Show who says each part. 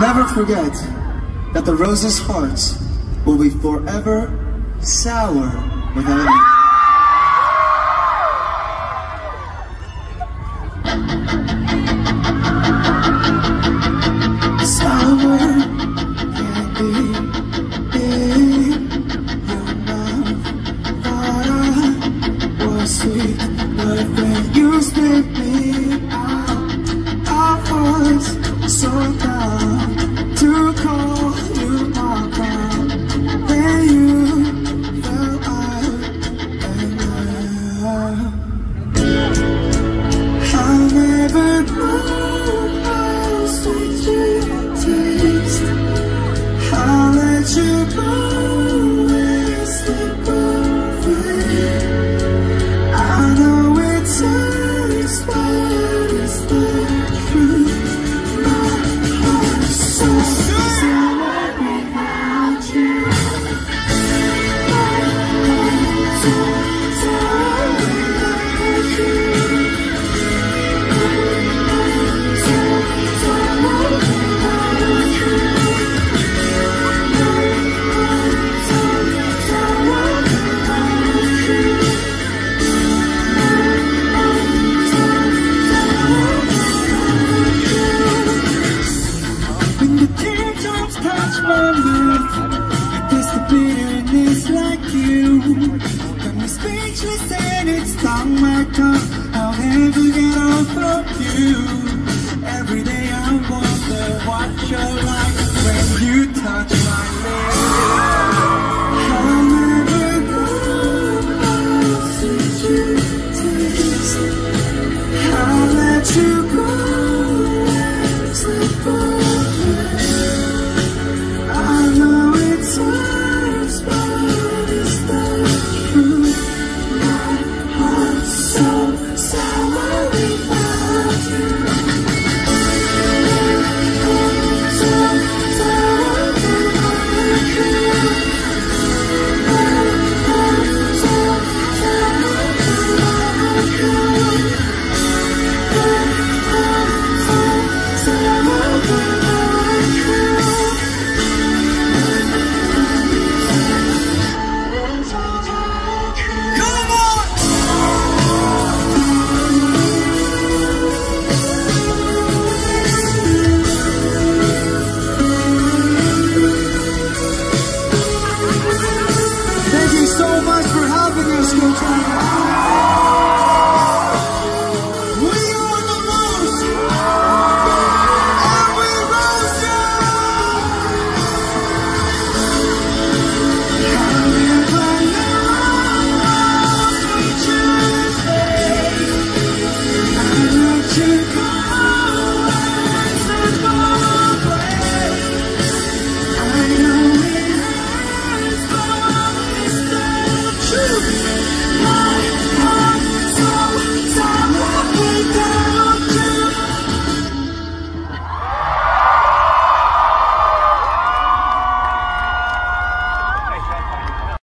Speaker 1: Never forget that the Rose's hearts will be forever sour without you. Sour candy in your mouth. Thought I was sweet, but when you spit me out, I was so down to call you my crown. Then you fell out and I'll never know how sweet you taste. I'll let you go and slip away. I know it takes, but it's the truth. My heart's so sad without you. My heart's so sad without you. So sad without you. When the teardrops touch my lips, there's the bitterness like you. Got me speechless and it stung my tongue. I'll never get off of you. Every day I wonder what you're like when you touch